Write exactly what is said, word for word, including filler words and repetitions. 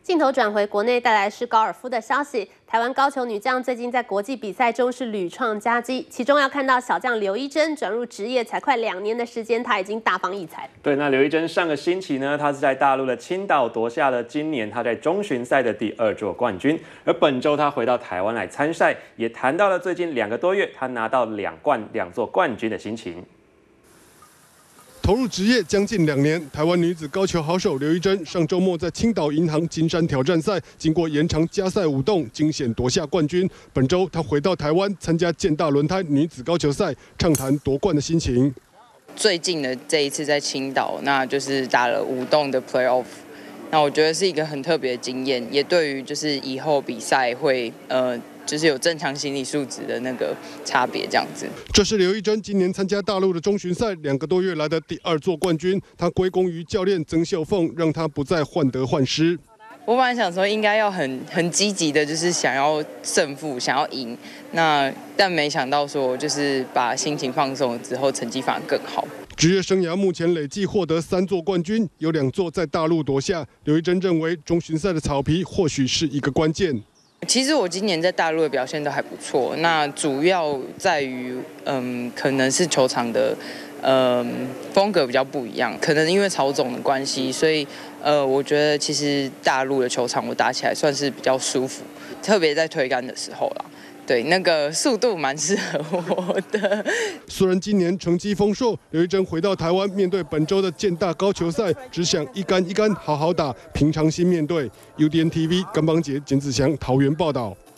镜头转回国内，带来是高尔夫的消息。台湾高球女将最近在国际比赛中是屡创佳绩，其中要看到小将刘一珍转入职业才快两年的时间，她已经大放异彩。 对，那刘一珍上个星期呢，她是在大陆的青岛夺下了今年她在中巡赛的第二座冠军，而本周她回到台湾来参赛，也谈到了最近两个多月她拿到两冠两座冠军的心情。 投入职业将近两年，台湾女子高球好手刘一珍上周末在青岛银行金山挑战赛，经过延长加赛五洞，惊险夺下冠军。本周她回到台湾参加健大轮胎女子高球赛，畅谈夺冠的心情。 最近的这一次在青岛，那就是打了五洞的 playoff， 那我觉得是一个很特别的经验，也对于就是以后比赛会呃。 就是有正常心理素质的那个差别，这样子。 这是刘一珍今年参加大陆的中巡赛两个多月来的第二座冠军，她归功于教练曾秀凤，让她不再患得患失。 我本来想说应该要很很积极的，就是想要胜负，想要赢。那但没想到说，就是把心情放松了之后，成绩反而更好。 职业生涯目前累计获得三座冠军，有两座在大陆夺下。刘一珍认为中巡赛的草皮或许是一个关键。 其实我今年在大陆的表现都还不错，那主要在于，嗯，可能是球场的，嗯，风格比较不一样，可能因为曹总的关系，所以，呃，我觉得其实大陆的球场我打起来算是比较舒服，特别在推杆的时候啦。 对，那个速度蛮适合我的。 虽然今年成绩丰硕，刘一珍回到台湾，面对本周的健大高球赛，只想一杆一杆好好打，平常心面对。U D N T V 甘邦杰、简子祥桃园报道。